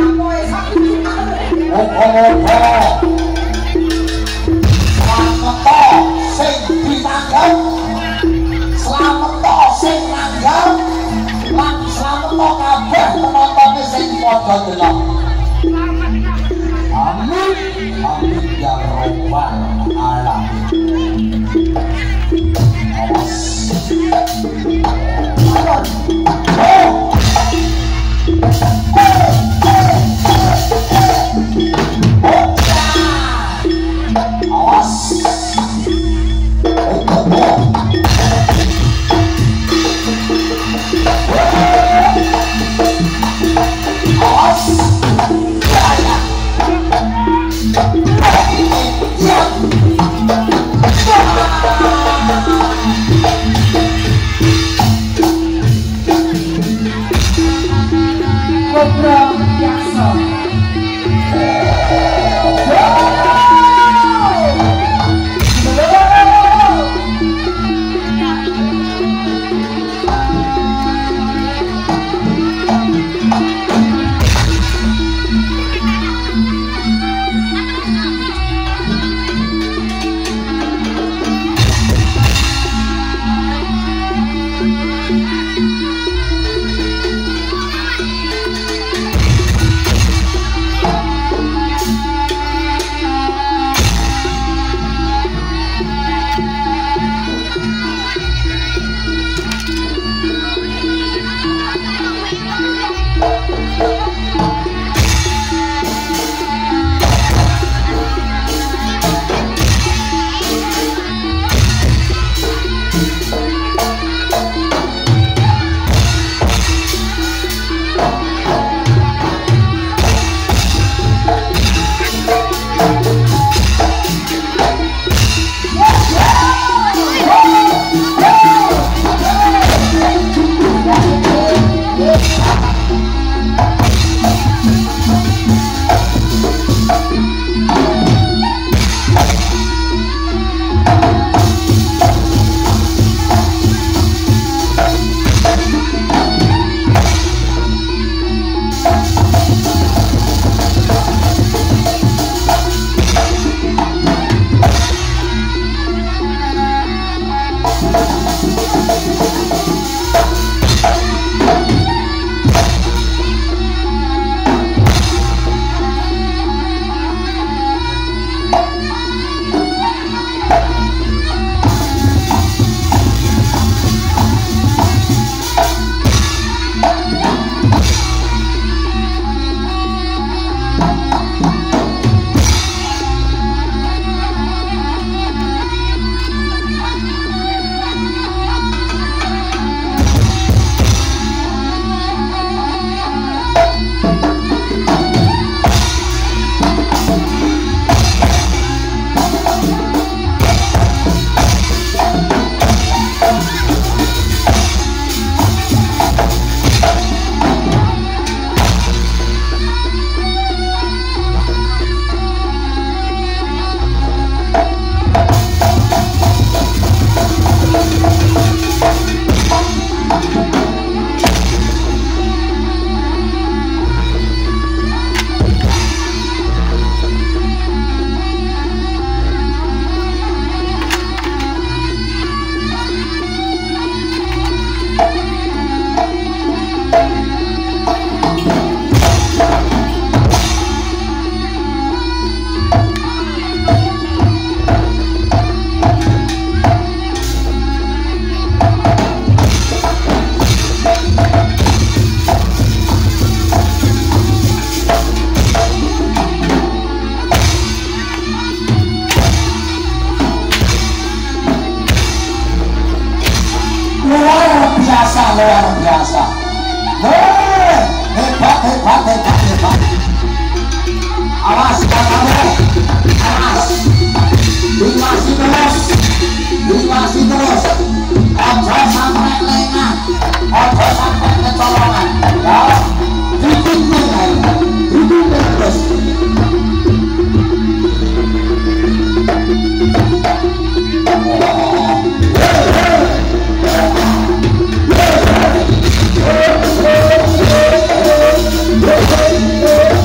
Yeah.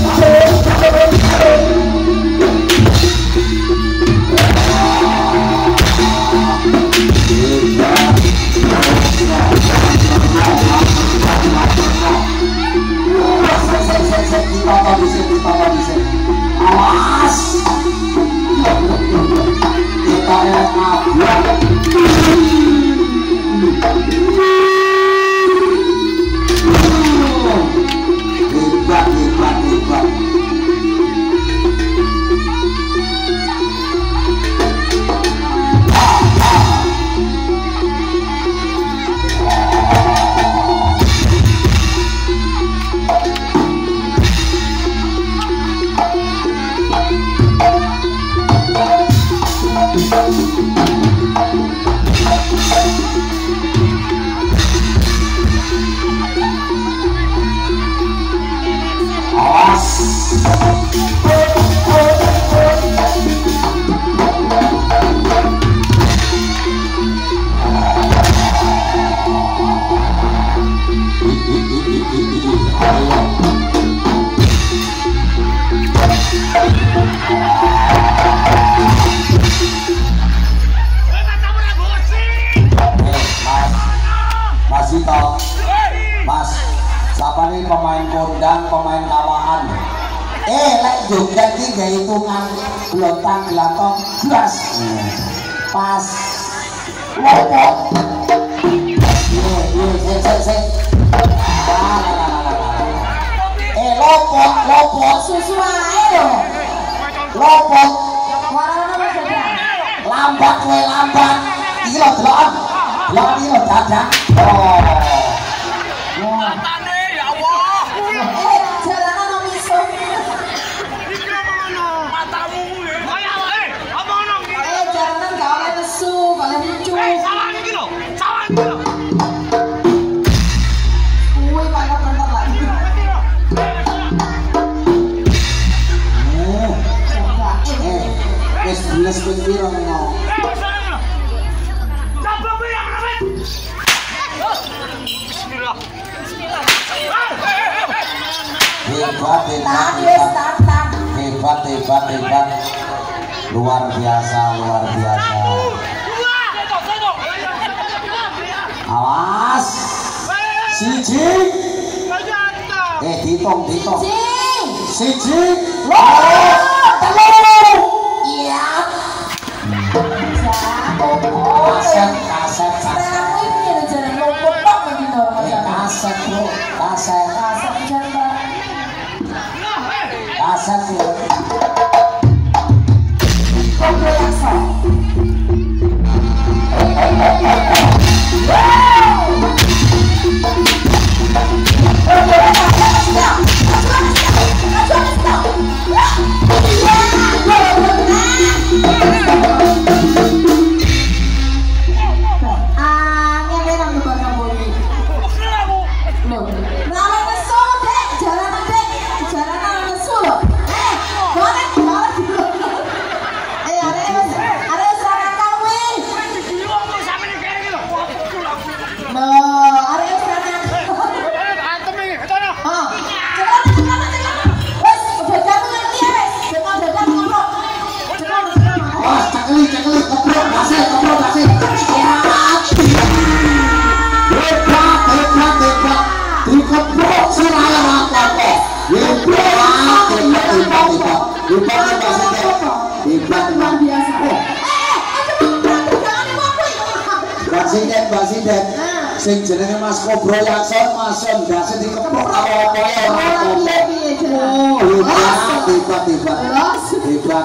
ditoto disini. Awas. Kita abang. Hebat. Mas, siapa nih pemain kondang, pemain kawahan? Lek joget iki gawe hitungan blotang blatong blas. Pas. Lopot. Sik. Lopot susu ae lho. Lopot. Lambat kowe lambat. Iki lho delokan. Delokan iki lho dadak. Matane ya Allah. Jalanan nang iso. Iki ngono. Matamu kaya apa ngono iki? Jalanan gak oleh lesu, gak oleh lucu. Salah iki lho. Salah iki lho. Kuwi pakai bentar lagi. Wis benes ping piro ngono. Coba yang ramet. Bismillah. Hebat. Luar biasa. Awas. Siji. Dihitung. Siji. Telu. Iya. Kaset. Kaset. Presiden sing jenenge Mas Kobro Yakson Mason dase dikeprok apa-apa hebat.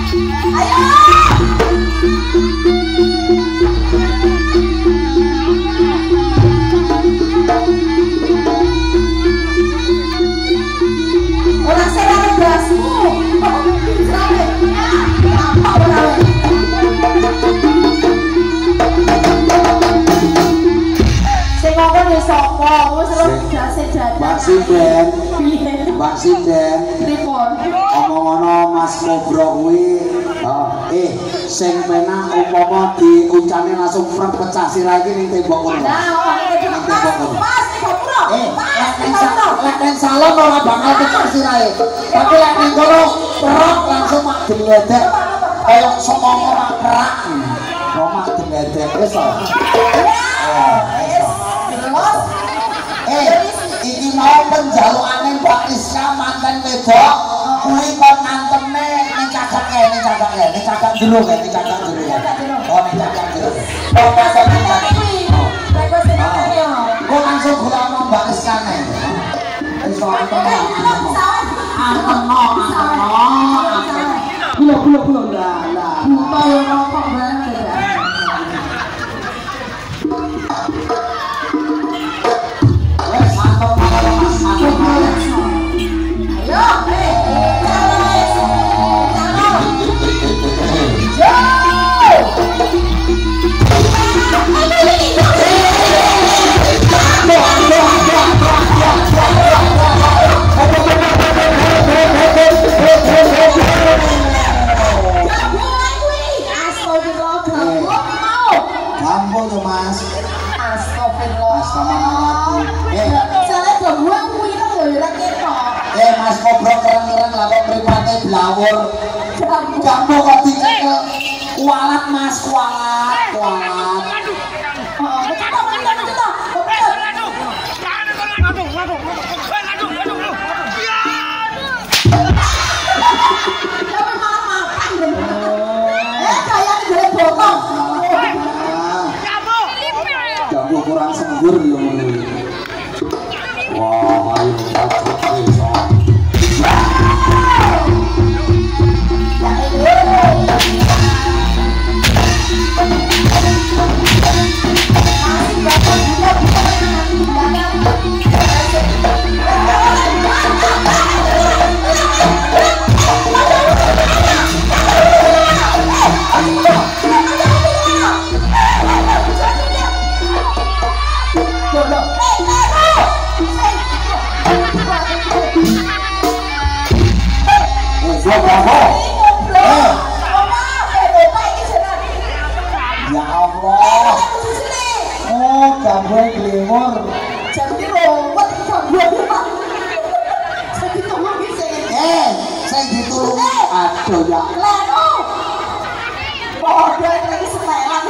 Ayo! Oh, wis jase Mbak Sinden. Mbak Sinden. Pripun? Omong-omong Mas Kobro kuwi sing penak umpama diuncane langsung prep pecah sirah iki ning tembok kono. Mas, Kopro. Lek ning salon ora bakal pecah sirahe. Tapi lek ning kono prep langsung mak diledek kaya semono ora kerak. Mak diledek wis to. Iki mau penjalukane Mbak Iska manten wedok kuwi kon nanteme ning cagak jero ya, ning cagak jero ya. Oh, ning cagak jero. Oh, pasal kok langsung gulama Mbak Iska ne. Iso anteng. Kulo lah. Buta yo rokok banget. Mas. Astagfirullah. Soalnya gangguan kuwi lho ora ketok. Mas Kobro keren-keren lah kok mripate blawur. Gambo kok dicekel. Kualat Mas, kualat. Gambo kurang sembur yo ngono. Wah, ayo ya Allah. Oh, gambar glimor. Jadi robot gambar. Saya ditolong sih. Saya ditolong. Aduh ya. Leno. Bodoh lagi setelan.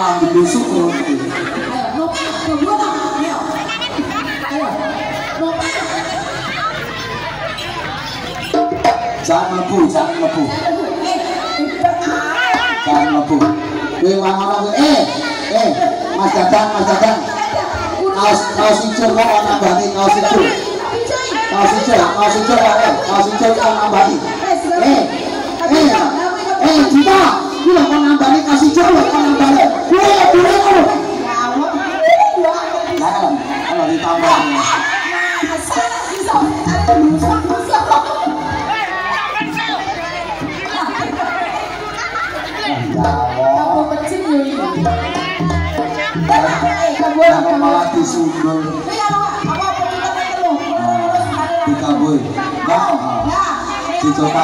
malam besok loh. Ayo, lupa, tunggu lah. Ayo. Ayo. Lupa. Jangan lebu, jangan lebu. Jangan lebu. Kowe wangono Mas Dadang. Kaos hijau kok ana nambani kaos hijau. Kaos hijau kok nambani. Kita kula kok nambani kaos hijau kok nambani. Kowe dhewe kok. Lah kalau ditambah. Kamu kecil yoi. Kamu malah disundul. Dikabul. Dicoba.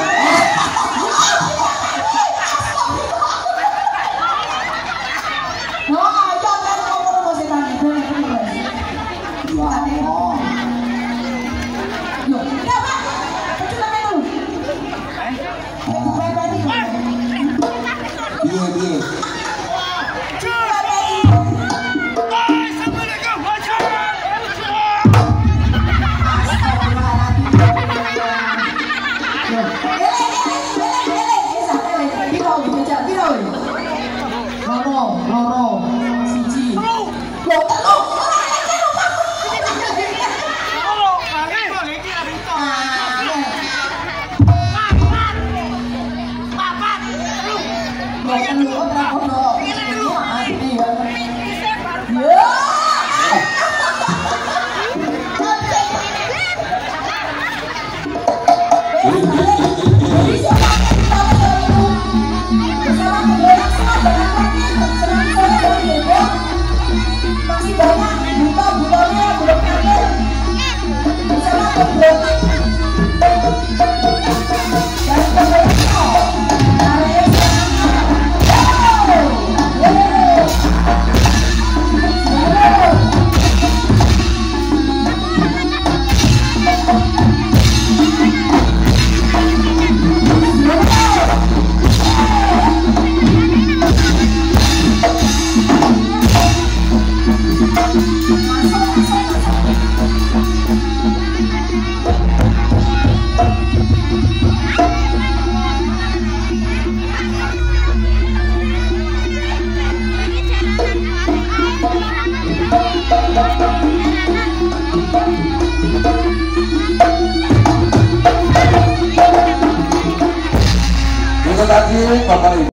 Biye. Loro, siji. Lho, telu. Masih banyak buta-butanya belum akhir. Bersama pemberontak. Dan pemerintah. Itu tadi Bapak Ibu.